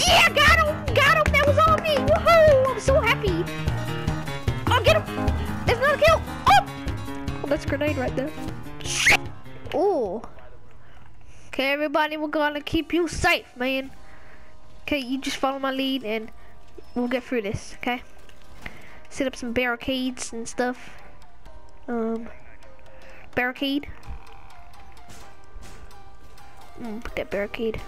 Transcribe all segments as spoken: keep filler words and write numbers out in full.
Yeah, got him! Got him! That was on me! Woohoo! I'm so happy! Oh, get him! There's another kill! Oh! Oh, that's a grenade right there. Shit! Oh. Okay, everybody, we're gonna keep you safe, man. Okay, you just follow my lead and we'll get through this, okay? Set up some barricades and stuff. Um, barricade. Mm, put that barricade.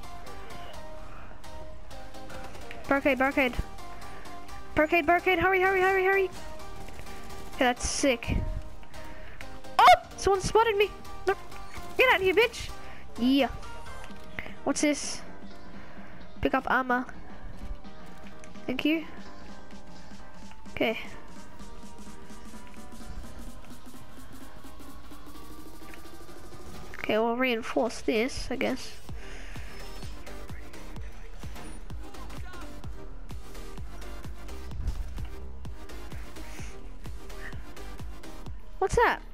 Barricade, barricade. Barricade, barricade, hurry, hurry, hurry, hurry. Okay, that's sick. Oh, someone spotted me. No, get out of here, bitch. Yeah. What's this? Pick up armor. Thank you. Okay. Okay, we'll reinforce this, I guess. What's that?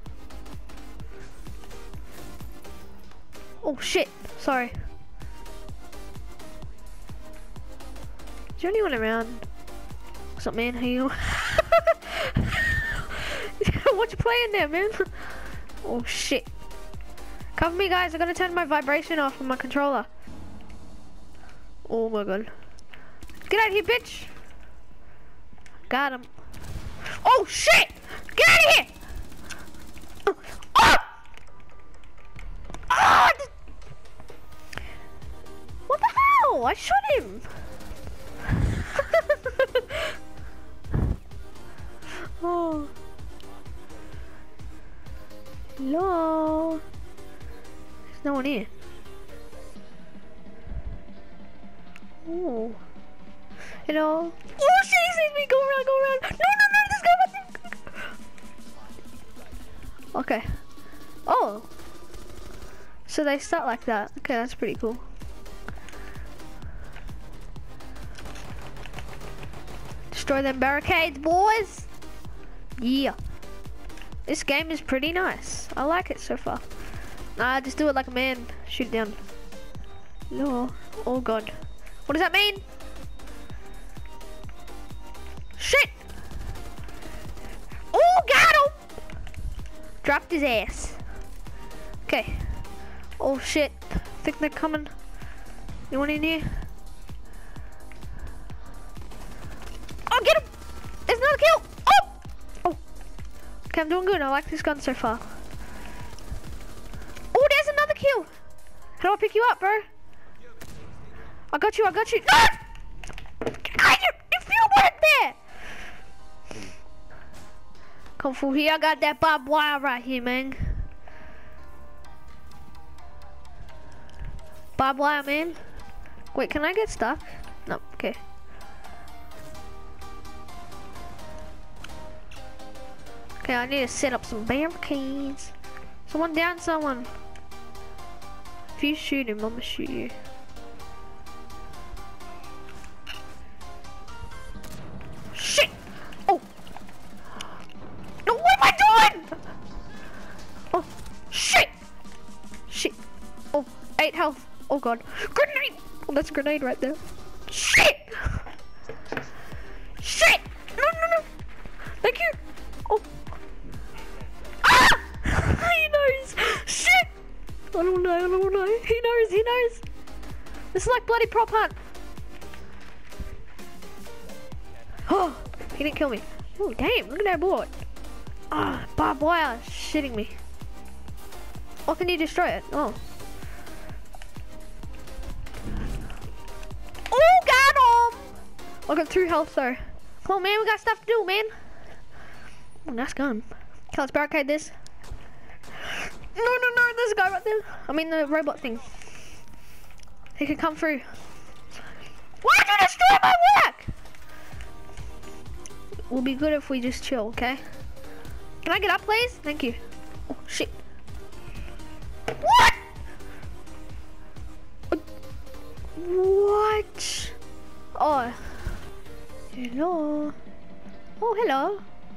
Oh shit, sorry. Is there anyone around? What's up, man? How you? What you playing there, man? Oh shit. Cover me, guys. I gotta turn my vibration off on my controller. Oh my god. Get out of here, bitch. Got him. Oh shit! Get out of here! Oh! Oh! Oh! What the hell? I shot him. Oh. Hello. There's no one here. Oh. Hello. Oh shit, he sees me. Go around, go around. No, no, no, this guy wants. Okay. Oh. So they start like that. Okay, that's pretty cool. Destroy them barricades, boys. Yeah. This game is pretty nice. I like it so far. Nah, just do it like a man. Shoot it down. No. Oh god. What does that mean? Shit! Oh, got him! Dropped his ass. Okay. Oh shit. Think they're coming. Anyone in here? Oh, get him! There's another kill! Oh! Oh! Okay, I'm doing good. I like this gun so far. Oh, there's another kill! How do I pick you up, bro? I got you, I got you. No! God, you, you feel right there! Come through here, I got that barbed wire right here, man. Barbed wire, man. Wait, can I get stuck? No, okay. Okay, I need to set up some barricades. Someone down, someone. If you shoot him, I'm gonna shoot you. Shit! Oh! No, what am I doing? Oh, shit! Shit! Oh, eight health. Oh god. Grenade! Oh, that's a grenade right there. Shit! Shit! No, no, no! Thank you! Oh! Ah! He knows! Shit! I don't know, I don't know. He knows, he knows. This is like bloody prop hunt. Oh, he didn't kill me. Oh, damn, look at that board. Ah, barbed wire shitting me. Or can you destroy it? Oh. Oh, got him! I got two health though. Come on, man, we got stuff to do, man. Oh, nice gun. Okay, let's barricade this. No, no, no, there's a guy right there. I mean the robot thing. He could come through. Why'd you destroy my work? We'll be good if we just chill, okay? Can I get up, please? Thank you. Oh, shit. What? What? Oh. Hello. Oh, hello.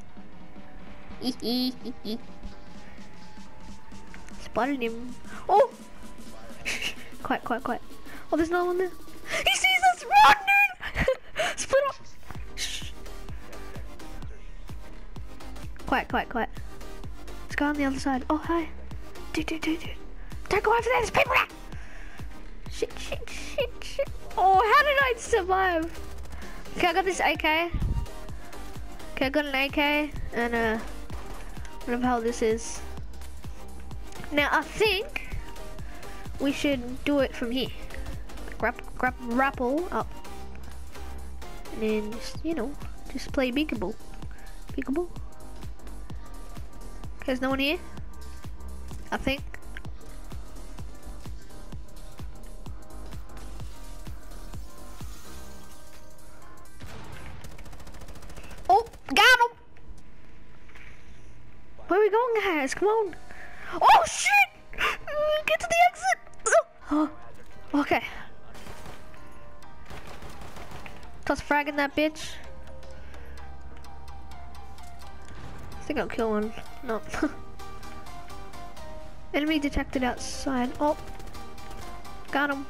Spotted him. Oh! Quiet, quiet, quiet. Oh, there's another one there. He sees us! run, dude! Split up! Shh. Quiet, quiet, quiet. Let's go on the other side. Oh, hi. Dude, dude, dude, dude. Don't go over there, there's people there! Shit, shit, shit, shit. Oh, how did I survive? Okay, I got this A K. Okay, I got an A K and uh, whatever the hell this is. Now, I think we should do it from here. Grab, grab, rappel up. And then just, you know, just play peekaboo. Peekaboo. Okay, there's no one here. I think. Oh, got him! Where are we going, guys? Come on. Oh, shit! Get to the exit! Oh, okay. Toss fragging that bitch. I think I'll kill one. No. Enemy detected outside. Oh. Got him.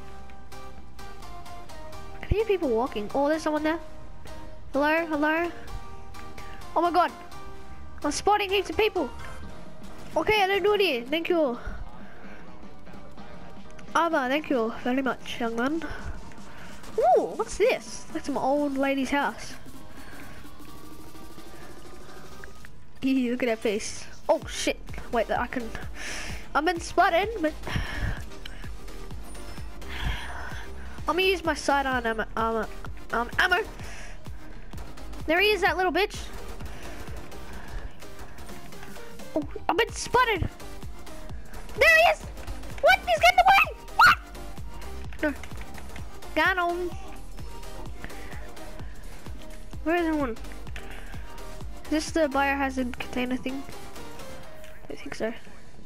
I can hear people walking. Oh, there's someone there. Hello? Hello? Oh my god. I'm spotting heaps of people. Okay, I don't do it here. Thank you. Ava, thank you very much, young man. Ooh, what's this? Like some old lady's house. Eee, look at that face. Oh shit. Wait, I can... I've been spotted, but... I'm gonna use my sidearm ammo, ammo, um, ammo. There he is, that little bitch. Oh, I've been spotted. There he is. What? He's getting away. What? No. Got him. Where is everyone? Is this the biohazard container thing? I think so.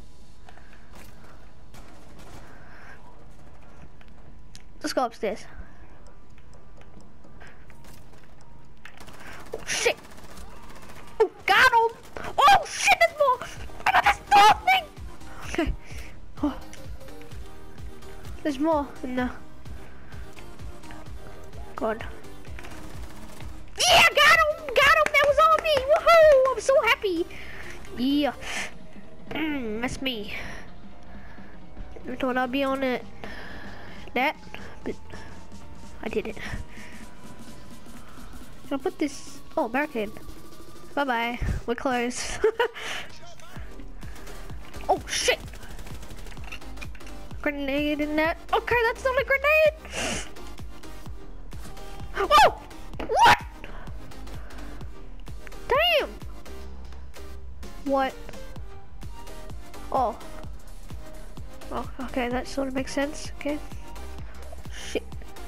Let's go upstairs. Oh shit! Oh, got him! Oh shit, there's more! I got this dog thing! Okay. Oh. There's more in the... God. Yeah, got him! Got him! That was on me! Woohoo! I'm so happy! Yeah. Mm, that's me. I thought I'd be on it. That, but I didn't. I'll put this. Oh, barricade. Bye bye. We're closed. Oh shit! Grenade in that. Okay, that's not a grenade. Oh! What? Damn! What? Oh. Oh, okay, that sort of makes sense. Okay. Shit.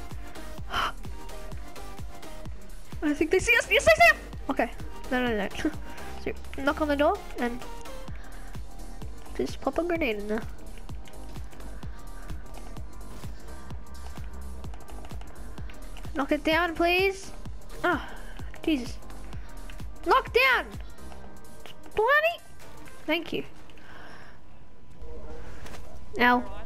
I think they see us. Yes, they see us. Okay. No, no, no. So, knock on the door and just pop a grenade in there. Knock it down, please. Oh, Jesus. Knock down. Bloody. Thank you. Now.